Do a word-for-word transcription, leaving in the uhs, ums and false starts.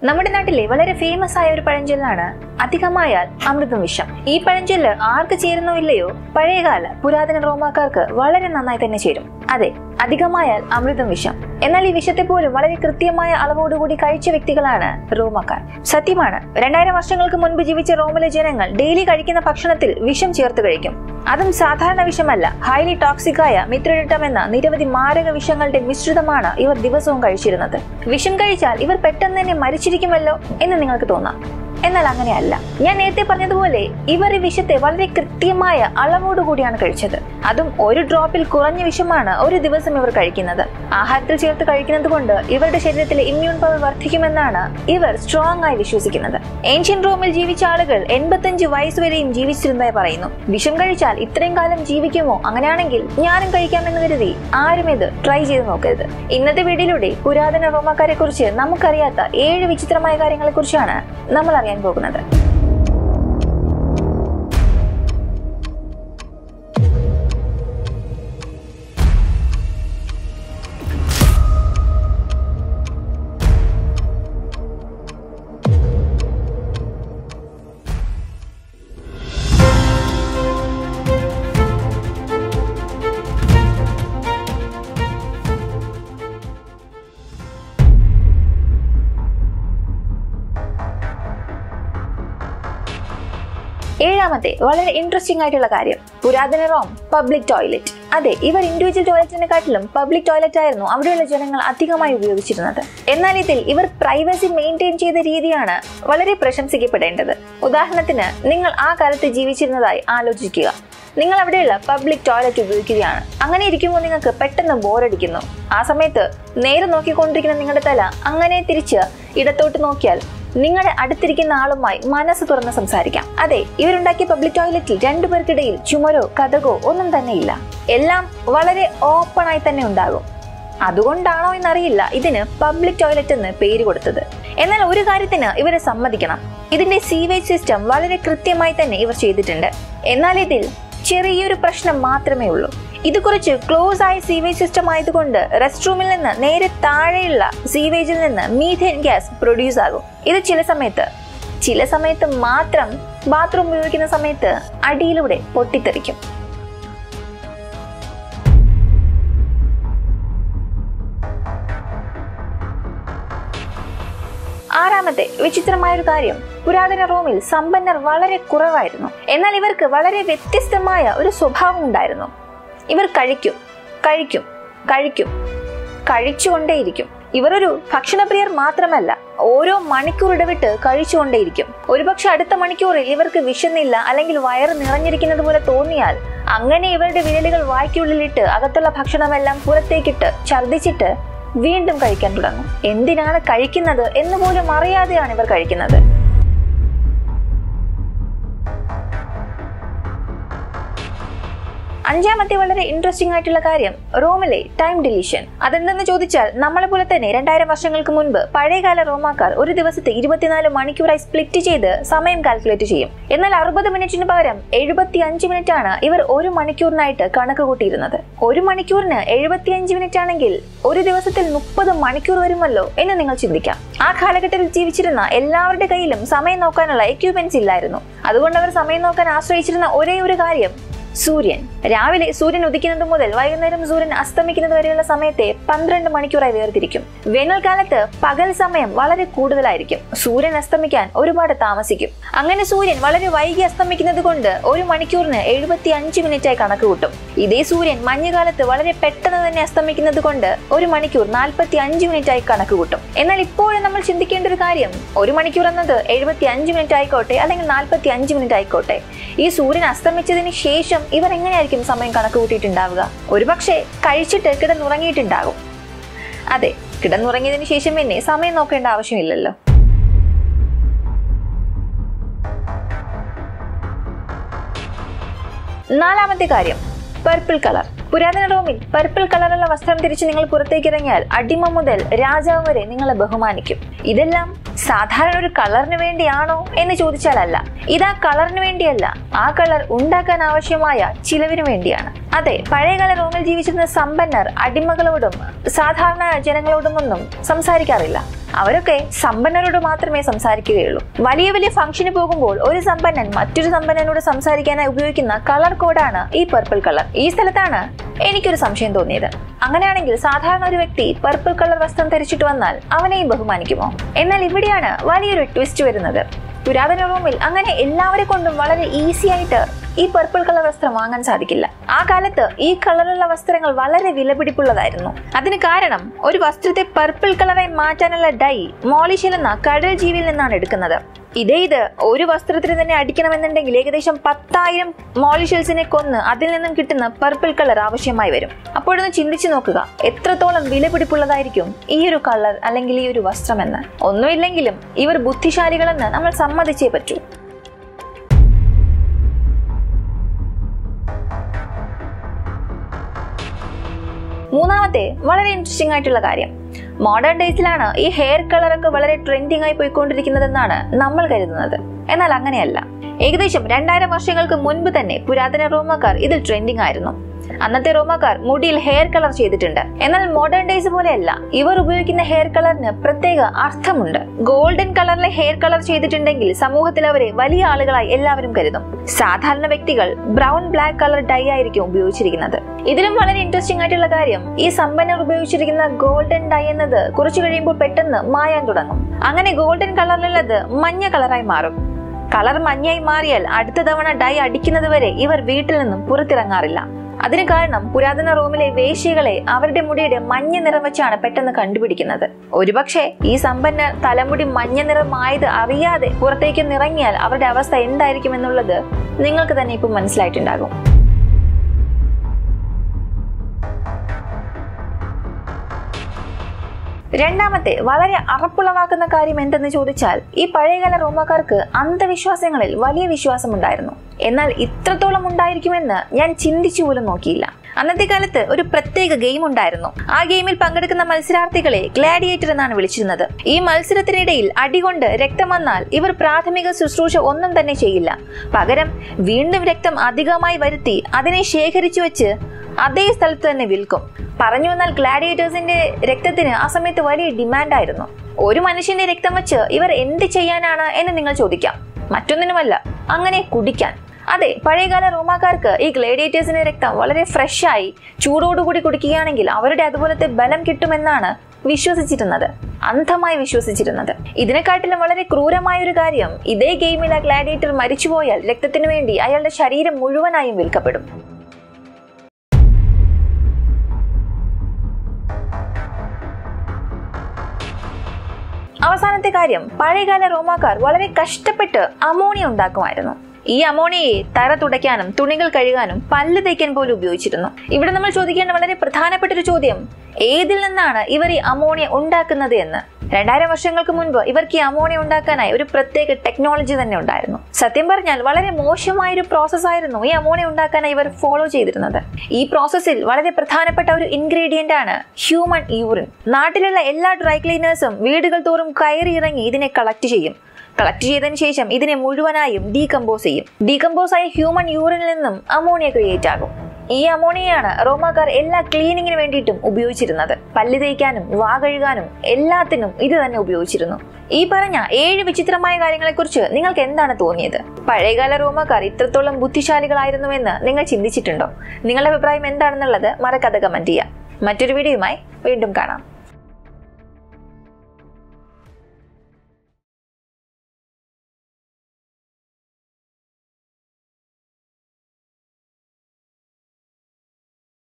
നമ്മുടെ നാട്ടിലെ വളരെ ഫേമസ് ആയ ഒരു പഴഞ്ചൊല്ലാണ് അധികമായാൽ അമൃതം വിഷം. ഈ പഴഞ്ചൊല്ല് ആർക്ക് ചേരുന്നോ ഇല്ലയോ, പഴയകാല പുരാതന റോമാക്കാർക്ക് വളരെ നന്നായി തന്നെ ചേരും. അതെ, അധികമായാൽ അമൃതം വിഷം. എന്നാൽ ഈ വിഷത്തെ പോലും വളരെ കൃത്യമായ അളവോടുകൂടി കഴിച്ച വ്യക്തികളാണ് റോമാക്കാർ. സത്യമാണ്, രണ്ടായിരം വർഷങ്ങൾക്ക് മുൻപ് ജീവിച്ച റോമിലെ ജനങ്ങൾ ഡെയിലി കഴിക്കുന്ന ഭക്ഷണത്തിൽ വിഷം ചേർത്ത് കഴിക്കും. അതും സാധാരണ വിഷമല്ല, ഹൈലി ടോക്സിക് ആയ മിത്രഡിറ്റം എന്ന നിരവധി മാരക വിഷങ്ങളുടെ മിശ്രിതമാണ് ഇവർ ദിവസവും കഴിച്ചിരുന്നത്. വിഷം കഴിച്ചാൽ ഇവർ പെട്ടെന്ന് തന്നെ മരിച്ചിരിക്കുമല്ലോ എന്ന് നിങ്ങൾക്ക് തോന്നാം. എന്നാൽ അങ്ങനെയല്ല. ഞാൻ നേരത്തെ പറഞ്ഞതുപോലെ ഇവർ ഈ വിഷത്തെ വളരെ കൃത്യമായ അളവോടുകൂടിയാണ് കഴിച്ചത്. അതും ഒരു ഡ്രോപ്പിൽ കുറഞ്ഞ വിഷമാണ് ഒരു ദിവസം ഇവർ കഴിക്കുന്നത്. ആഹാരത്തിൽ ചേർത്ത് കഴിക്കുന്നത് കൊണ്ട് ഇവരുടെ ശരീരത്തിലെ ഇമ്മ്യൂൺ പവർ വർദ്ധിക്കുമെന്നാണ് ഇവർ സ്ട്രോങ് ആയി വിശ്വസിക്കുന്നത്. ഏൻഷ്യൻ റോമിൽ ജീവിച്ച ആളുകൾ എൺപത്തഞ്ച് വയസ്സ് വരെയും ജീവിച്ചിരുന്നതായി പറയുന്നു. വിഷം കഴിച്ചാൽ ഇത്രയും കാലം ജീവിക്കുമോ? അങ്ങനെയാണെങ്കിൽ ഞാനും കഴിക്കാമെന്ന് കരുതി ആരും ഇത് ട്രൈ ചെയ്ത് നോക്കരുത്. ഇന്നത്തെ വീഡിയോയിലൂടെ പുരാതന റോമാക്കാരെ കുറിച്ച് നമുക്കറിയാത്ത ഏഴ് വിചിത്രമായ കാര്യങ്ങളെ കുറിച്ചാണ് നമ്മൾ അറിയാൻ പോകുന്നത്. ഏഴാമത്തെ വളരെ ഇൻട്രസ്റ്റിംഗ് ആയിട്ടുള്ള കാര്യം, പുരാതന റോം പബ്ലിക് ടോയ്ലറ്റ്. അതെ, ഇവർ ഇൻഡിവിജ്വൽ ടോയ്ലറ്റിനെക്കാട്ടിലും പബ്ലിക് ടോയ്ലറ്റ് ആയിരുന്നു അവിടെയുള്ള ജനങ്ങൾ അധികമായി ഉപയോഗിച്ചിരുന്നത്. എന്നാൽ ഇതിൽ ഇവർ പ്രൈവസി മെയിൻറ്റെയിൻ ചെയ്ത രീതിയാണ് വളരെ പ്രശംസിക്കപ്പെടേണ്ടത്. ഉദാഹരണത്തിന്, നിങ്ങൾ ആ കാലത്ത് ജീവിച്ചിരുന്നതായി ആലോചിക്കുക. നിങ്ങൾ അവിടെയുള്ള പബ്ലിക് ടോയ്ലറ്റ് ഉപയോഗിക്കുകയാണ്. അങ്ങനെ ഇരിക്കുമ്പോൾ നിങ്ങൾക്ക് പെട്ടെന്ന് ബോറടിക്കുന്നു. ആ സമയത്ത് നേരെ നോക്കിക്കൊണ്ടിരിക്കുന്ന നിങ്ങളുടെ തല അങ്ങനെ തിരിച്ച് ഇടത്തോട്ട് നോക്കിയാൽ നിങ്ങളുടെ അടുത്തിരിക്കുന്ന ആളുമായി മനസ്സ് തുറന്ന് സംസാരിക്കാം. അതെ, ഇവരുണ്ടാക്കിയ പബ്ലിക് ടോയ്ലറ്റിൽ രണ്ടു പേർക്കിടയിൽ ചുമരോ കതകോ ഒന്നും തന്നെ ഇല്ല. എല്ലാം വളരെ ഓപ്പൺ ആയി തന്നെ ഉണ്ടാകും. അതുകൊണ്ടാണോ എന്നറിയില്ല ഇതിന് പബ്ലിക് ടോയ്ലറ്റ് എന്ന് പേര് കൊടുത്തത്. എന്നാൽ ഒരു കാര്യത്തിന് ഇവരെ സമ്മതിക്കണം, ഇതിന്റെ സീവേജ് സിസ്റ്റം വളരെ കൃത്യമായി തന്നെ ഇവർ ചെയ്തിട്ടുണ്ട്. എന്നാൽ ഇതിൽ ചെറിയൊരു പ്രശ്നം മാത്രമേ ഉള്ളൂ. ഇത് കുറച്ച് ക്ലോസ് ആയ സീവേജ് സിസ്റ്റം ആയതുകൊണ്ട് റെസ്റ്റ് റൂമിൽ നിന്ന് നേരെ താഴെയുള്ള സീവേജിൽ നിന്ന് മീഥേൻ ഗ്യാസ് പ്രൊഡ്യൂസ് ആകും. ഇത് ചില സമയത്ത് ചില സമയത്ത് മാത്രം ബാത്റൂം ഉപയോഗിക്കുന്ന സമയത്ത് അടിയിലൂടെ പൊട്ടിത്തെറിക്കും. ആറാമത്തെ വിചിത്രമായ ഒരു കാര്യം, പുരാതന റോമിൽ സമ്പന്നർ വളരെ കുറവായിരുന്നു. എന്നാൽ ഇവർക്ക് വളരെ വ്യത്യസ്തമായ ഒരു സ്വഭാവം ഉണ്ടായിരുന്നു. ഇവർ കഴിക്കും കഴിക്കും കഴിക്കും കഴിച്ചുകൊണ്ടേയിരിക്കും. ഇവർ ഒരു ഭക്ഷണപ്രിയർ മാത്രമല്ല, ഓരോ മണിക്കൂർ ഇടവിട്ട് കഴിച്ചുകൊണ്ടേയിരിക്കും. ഒരുപക്ഷെ അടുത്ത മണിക്കൂറിൽ ഇവർക്ക് വിശന്നില്ല അല്ലെങ്കിൽ വയറ് നിറഞ്ഞിരിക്കുന്നത് പോലെ തോന്നിയാൽ അങ്ങനെ ഇവരുടെ വിരലുകൾ വായ്ക്കുള്ളിലിട്ട് അകത്തുള്ള ഭക്ഷണമെല്ലാം പുറത്തേക്കിട്ട് ഛർദ്ദിച്ചിട്ട് വീണ്ടും കഴിക്കാൻ തുടങ്ങും. എന്തിനാണ് കഴിക്കുന്നത് എന്ന് പോലും അറിയാതെയാണ് ഇവർ കഴിക്കുന്നത്. അഞ്ചാമത്തെ വളരെ ഇൻട്രസ്റ്റിംഗ് ആയിട്ടുള്ള കാര്യം, റോമിലെ ടൈം ഡിലീഷൻ. അതെന്തെന്ന് ചോദിച്ചാൽ, നമ്മളെ പോലെ തന്നെ രണ്ടായിരം വർഷങ്ങൾക്ക് മുൻപ് പഴയകാല റോമാക്കാർ ഒരു ദിവസത്തെ ഇരുപത്തിനാല് മണിക്കൂറായി സ്പ്ലിറ്റ് ചെയ്ത് സമയം കാൽക്കുലേറ്റ് ചെയ്യും. എന്നാൽ അറുപത് മിനിറ്റിന് പകരം എഴുപത്തി അഞ്ച് മിനിറ്റ് ആണ് ഇവർ ഒരു മണിക്കൂറിനായിട്ട് കണക്ക് കൂട്ടിയിരുന്നത്. ഒരു മണിക്കൂറിന് എഴുപത്തി അഞ്ച് മിനിറ്റ് ആണെങ്കിൽ ഒരു ദിവസത്തിൽ മുപ്പത് മണിക്കൂർ വരുമല്ലോ എന്ന് നിങ്ങൾ ചിന്തിക്കാം. ആ കാലഘട്ടത്തിൽ ജീവിച്ചിരുന്ന എല്ലാവരുടെ കയ്യിലും സമയം നോക്കാനുള്ള എക്യുപ്മെന്റ്സ് ഇല്ലായിരുന്നു. അതുകൊണ്ട് അവർ സമയം നോക്കാൻ ആശ്രയിച്ചിരുന്ന ഒരേ ഒരു കാര്യം സൂര്യൻ. രാവിലെ സൂര്യൻ ഉദിക്കുന്നത് മുതൽ വൈകുന്നേരം സൂര്യൻ അസ്തമിക്കുന്നത് വരെയുള്ള സമയത്തെ പന്ത്രണ്ട് മണിക്കൂറായി വേർതിരിക്കും. വേനൽക്കാലത്ത് പകൽ സമയം വളരെ കൂടുതലായിരിക്കും. സൂര്യൻ അസ്തമിക്കാൻ ഒരുപാട് താമസിക്കും. അങ്ങനെ സൂര്യൻ വളരെ വൈകി അസ്തമിക്കുന്നത് കൊണ്ട് ഒരു മണിക്കൂറിന് എഴുപത്തി അഞ്ച് മിനിറ്റായി കണക്ക് കൂട്ടും. ഇതേ സൂര്യൻ മഞ്ഞുകാലത്ത് വളരെ പെട്ടെന്ന് തന്നെ അസ്തമിക്കുന്നത് കൊണ്ട് ഒരു മണിക്കൂർ നാൽപ്പത്തി അഞ്ച് മിനിറ്റായി കണക്ക് കൂട്ടും. എന്നാൽ ഇപ്പോഴും നമ്മൾ ചിന്തിക്കേണ്ട ഒരു കാര്യം, ഒരു മണിക്കൂർ എന്നത് എഴുപത്തി അഞ്ച് മിനിറ്റ് ആയിക്കോട്ടെ അല്ലെങ്കിൽ നാൽപ്പത്തി അഞ്ച് മിനിറ്റ് ആയിക്കോട്ടെ, ഈ സൂര്യൻ അസ്തമിച്ചതിന് ശേഷം ഇവർ എങ്ങനെയായിരിക്കും സമയം കണക്ക് കൂട്ടിയിട്ടുണ്ടാവുക? ഒരുപക്ഷെ കഴിച്ചിട്ട് കിടന്നുറങ്ങിയിട്ടുണ്ടാകും. അതെ, കിടന്നുറങ്ങിയതിനു ശേഷം പിന്നെ സമയം നോക്കേണ്ട ആവശ്യമില്ലല്ലോ. നാലാമത്തെ കാര്യം, പർപ്പിൾ കളർ. പുരാതന റോമിൽ പർപ്പിൾ കളറുള്ള വസ്ത്രം ധരിച്ച് നിങ്ങൾ പുറത്തേക്ക് ഇറങ്ങിയാൽ അടിമ മുതൽ രാജാവ് വരെ നിങ്ങളെ ബഹുമാനിക്കും. ഇതെല്ലാം സാധാരണ ഒരു കളറിന് വേണ്ടിയാണോ എന്ന് ചോദിച്ചാലല്ല. ഇത് ആ കളറിന് വേണ്ടിയല്ല, ആ കളർ ഉണ്ടാക്കാൻ ആവശ്യമായ ചിലവിന് വേണ്ടിയാണ്. അതെ, പഴയകാല റോമിൽ ജീവിച്ചിരുന്ന സമ്പന്നർ അടിമകളോടും സാധാരണ ജനങ്ങളോടും ഒന്നും സംസാരിക്കാറില്ല. അവരൊക്കെ സമ്പന്നരോട് മാത്രമേ സംസാരിക്കുകയുള്ളൂ. വലിയ വലിയ ഫംഗ്ഷന് പോകുമ്പോൾ ഒരു സമ്പന്നൻ മറ്റൊരു സമ്പന്നനോട് സംസാരിക്കാനായി ഉപയോഗിക്കുന്ന കളർ കോഡാണ് ഈ പർപ്പിൾ കളർ. ഈ സ്ഥലത്താണ് എനിക്കൊരു സംശയം തോന്നിയത്. അങ്ങനെയാണെങ്കിൽ സാധാരണ ഒരു വ്യക്തി പർപ്പിൾ കളർ വസ്ത്രം ധരിച്ചിട്ട് വന്നാൽ അവനെയും ബഹുമാനിക്കുമോ? എന്നാൽ ഇവിടെയാണ് വലിയൊരു ട്വിസ്റ്റ് വരുന്നത്. പുരാതന റോമിൽ അങ്ങനെ എല്ലാവരെ കൊണ്ടും വളരെ ഈസി ആയിട്ട് ഈ പർപ്പിൾ കളർ വസ്ത്രം വാങ്ങാൻ സാധിക്കില്ല. ആ കാലത്ത് ഈ കളറുള്ള വസ്ത്രങ്ങൾ വളരെ വിലപിടിപ്പുള്ളതായിരുന്നു. അതിന് കാരണം ഒരു വസ്ത്രത്തെ പർപ്പിൾ കളറായി മാറ്റാനുള്ള ഡൈ മോളിഷെൽ എന്ന കടൽ ജീവിയിൽ നിന്നാണ് എടുക്കുന്നത്. ഇതേ ഇത് ഒരു വസ്ത്രത്തിന് തന്നെ അടിക്കണമെന്നുണ്ടെങ്കിൽ ഏകദേശം പത്തായിരം മോളിഷെൽസിനെ കൊന്ന് അതിൽ നിന്നും കിട്ടുന്ന പർപ്പിൾ കളർ ആവശ്യമായി വരും. അപ്പോഴൊന്ന് ചിന്തിച്ചു നോക്കുക, എത്രത്തോളം വിലപിടിപ്പുള്ളതായിരിക്കും ഈ ഒരു കളർ അല്ലെങ്കിൽ ഈ ഒരു വസ്ത്രം എന്ന്. ഒന്നുമില്ലെങ്കിലും ഇവർ ബുദ്ധിശാലികളെന്ന് നമ്മൾ സമ്മതിച്ചേ പറ്റൂ. മൂന്നാമത്തെ വളരെ ഇൻട്രസ്റ്റിംഗ് ആയിട്ടുള്ള കാര്യം, മോഡേൺ ഡേയ്സിലാണ് ഈ ഹെയർ കളറൊക്കെ വളരെ ട്രെൻഡിങ് ആയി പോയിക്കൊണ്ടിരിക്കുന്നതെന്നാണ് നമ്മൾ കരുതുന്നത്. എന്നാൽ അങ്ങനെയല്ല. ഏകദേശം രണ്ടായിരം വർഷങ്ങൾക്ക് മുൻപ് തന്നെ പുരാതന റോമാക്കാർ ഇതിൽ ട്രെൻഡിങ് ആയിരുന്നു. അന്നത്തെ റോമാക്കാർ മുടിയിൽ ഹെയർ കളർ ചെയ്തിട്ടുണ്ട്. എന്നാൽ മോഡേൺ ഡേയ്സ് പോലെയല്ല. ഇവർ ഉപയോഗിക്കുന്ന ഹെയർ കളറിന് പ്രത്യേക അർത്ഥമുണ്ട്. ഗോൾഡൻ കളറിലെ ഹെയർ കളർ ചെയ്തിട്ടുണ്ടെങ്കിൽ സമൂഹത്തിൽ അവരെ വലിയ ആളുകളായി എല്ലാവരും കരുതും. സാധാരണ വ്യക്തികൾ ബ്രൗൺ ബ്ലാക്ക് കളർ ഡൈ ആയിരിക്കും ഉപയോഗിച്ചിരിക്കുന്നത്. ഇതിലും വളരെ ഇൻട്രസ്റ്റിംഗ് ആയിട്ടുള്ള കാര്യം, ഈ സമ്പന്നർ ഉപയോഗിച്ചിരിക്കുന്ന ഗോൾഡൻ ഡൈ എന്നത് കുറച്ചു കഴിയുമ്പോൾ പെട്ടെന്ന് മായാൻ തുടങ്ങും. അങ്ങനെ ഗോൾഡൻ കളറിലുള്ളത് മഞ്ഞ കളറായി മാറും. കളർ മഞ്ഞയായി മാറിയാൽ അടുത്ത തവണ ഡൈ അടിക്കുന്നത് വരെ ഇവർ വീട്ടിൽ നിന്നും പുറത്തിറങ്ങാറില്ല. അതിന് കാരണം പുരാതന റോമിലെ വേശ്യകളെ അവരുടെ മുടിയുടെ മഞ്ഞ നിറം വെച്ചാണ് പെട്ടെന്ന് കണ്ടുപിടിക്കുന്നത്. ഒരുപക്ഷെ ഈ സമ്പന്നർ തലമുടി മഞ്ഞ നിറമായത് അറിയാതെ പുറത്തേക്ക് നിറങ്ങിയാൽ അവരുടെ അവസ്ഥ എന്തായിരിക്കും എന്നുള്ളത് നിങ്ങൾക്ക് തന്നെ ഇപ്പം മനസ്സിലായിട്ടുണ്ടാകും. രണ്ടാമത്തെ വളരെ അറപ്പുളവാക്കുന്ന കാര്യം എന്തെന്ന് ചോദിച്ചാൽ, ഈ പഴയകാല റോമാക്കാർക്ക് അന്ധവിശ്വാസങ്ങളിൽ വലിയ വിശ്വാസമുണ്ടായിരുന്നു. എന്നാൽ ഇത്രത്തോളം ഉണ്ടായിരിക്കുമെന്ന് ഞാൻ ചിന്തിച്ചു പോലും നോക്കിയില്ല. അന്നത്തെ കാലത്ത് ഒരു പ്രത്യേക ഗെയിം ഉണ്ടായിരുന്നു. ആ ഗെയിമിൽ പങ്കെടുക്കുന്ന മത്സരാർത്ഥികളെ ഗ്ലാഡിയേറ്റർ എന്നാണ് വിളിച്ചിരുന്നത്. ഈ മത്സരത്തിനിടയിൽ അടികൊണ്ട് രക്തം വന്നാൽ ഇവർ പ്രാഥമിക ശുശ്രൂഷ ഒന്നും തന്നെ ചെയ്യില്ല. പകരം വീണ്ടും രക്തം അധികമായി വരുത്തി അതിനെ ശേഖരിച്ചു വെച്ച് അതേ സ്ഥലത്ത് തന്നെ വിൽക്കും. പറഞ്ഞു വന്നാൽ ഗ്ലാഡിയേറ്റേഴ്സിന്റെ രക്തത്തിന് ആ സമയത്ത് വലിയ ഡിമാൻഡായിരുന്നു. ഒരു മനുഷ്യന്റെ രക്തം വെച്ച് ഇവർ എന്ത് ചെയ്യാനാണ് എന്ന് നിങ്ങൾ ചോദിക്കാം. മറ്റൊന്നിനുമല്ല, അങ്ങനെ കുടിക്കാൻ. അതെ, പഴയകാല റോമാക്കാർക്ക് ഈ ഗ്ലാഡിയേറ്റേഴ്സിന്റെ രക്തം വളരെ ഫ്രഷ് ആയി ചൂടോടുകൂടി കുടിക്കുകയാണെങ്കിൽ അവരുടെ അതുപോലത്തെ ബലം കിട്ടുമെന്നാണ് വിശ്വസിച്ചിരുന്നത്, അന്ധമായി വിശ്വസിച്ചിരുന്നത്. ഇതിനെക്കാട്ടിലും വളരെ ക്രൂരമായ ഒരു കാര്യം, ഇതേ ഗെയിമിൽ ആ ഗ്ലാഡിയേറ്റർ മരിച്ചുപോയാൽ രക്തത്തിനു വേണ്ടി അയാളുടെ ശരീരം മുഴുവനായും വിൽക്കപ്പെടും. അവസാനത്തെ കാര്യം, പഴയകാല റോമാക്കാർ വളരെ കഷ്ടപ്പെട്ട് അമോണിയ ഉണ്ടാക്കുമായിരുന്നു. ഈ അമോണിയയെ തറ തുടയ്ക്കാനും തുണികൾ കഴുകാനും പല്ല് തേക്കാൻ പോലും ഉപയോഗിച്ചിരുന്നു. ഇവിടെ നമ്മൾ ചോദിക്കേണ്ട വളരെ പ്രധാനപ്പെട്ട ഒരു ചോദ്യം, ഏതിൽ നിന്നാണ് ഇവർ ഈ അമോണിയ ഉണ്ടാക്കുന്നത് എന്ന്. രണ്ടായിരം വർഷങ്ങൾക്ക് മുൻപ് ഇവർക്ക് ഈ അമോണിയ ഉണ്ടാക്കാനായി ഒരു പ്രത്യേക ടെക്നോളജി തന്നെ ഉണ്ടായിരുന്നു. സത്യം പറഞ്ഞാൽ വളരെ മോശമായൊരു പ്രോസസ് ആയിരുന്നു ഈ അമോണിയ ഉണ്ടാക്കാനായി ഇവർ ഫോളോ ചെയ്തിരുന്നത്. ഈ പ്രോസസ്സിൽ വളരെ പ്രധാനപ്പെട്ട ഒരു ഇൻഗ്രീഡിയന്റ് ആണ് ഹ്യൂമൻ യൂറിൻ. നാട്ടിലുള്ള എല്ലാ ഡ്രൈ ക്ലീനേഴ്സും വീടുകൾ തോറും കയറി ഇറങ്ങി ഇതിനെ കളക്ട് ചെയ്യും. കളക്ട് ചെയ്തതിനു ശേഷം ഇതിനെ മുഴുവനായും ഡീകമ്പോസ് ചെയ്യും. ഡീകമ്പോസ് ആയ ഹ്യൂമൻ യൂറിനിൽ നിന്നും അമോണിയ ക്രിയേറ്റ് ആകും. ഈ അമോണിയയാണ് റോമാക്കാർ എല്ലാ ക്ലീനിങ്ങിന് വേണ്ടിയിട്ടും ഉപയോഗിച്ചിരുന്നത്. പല്ല് തേക്കാനും വാ കഴുകാനും എല്ലാത്തിനും ഇത് തന്നെ ഉപയോഗിച്ചിരുന്നു. ഈ പറഞ്ഞ ഏഴ് വിചിത്രമായ കാര്യങ്ങളെക്കുറിച്ച് നിങ്ങൾക്ക് എന്താണ് തോന്നിയത്? പഴയകാല റോമാക്കാർ ഇത്രത്തോളം ബുദ്ധിശാലികളായിരുന്നുവെന്ന് നിങ്ങൾ ചിന്തിച്ചിട്ടുണ്ടോ? നിങ്ങളുടെ അഭിപ്രായം എന്താണെന്നുള്ളത് മറക്കാതെ കമന്റ് ചെയ്യാം. മറ്റൊരു വീഡിയോയുമായി വീണ്ടും കാണാം.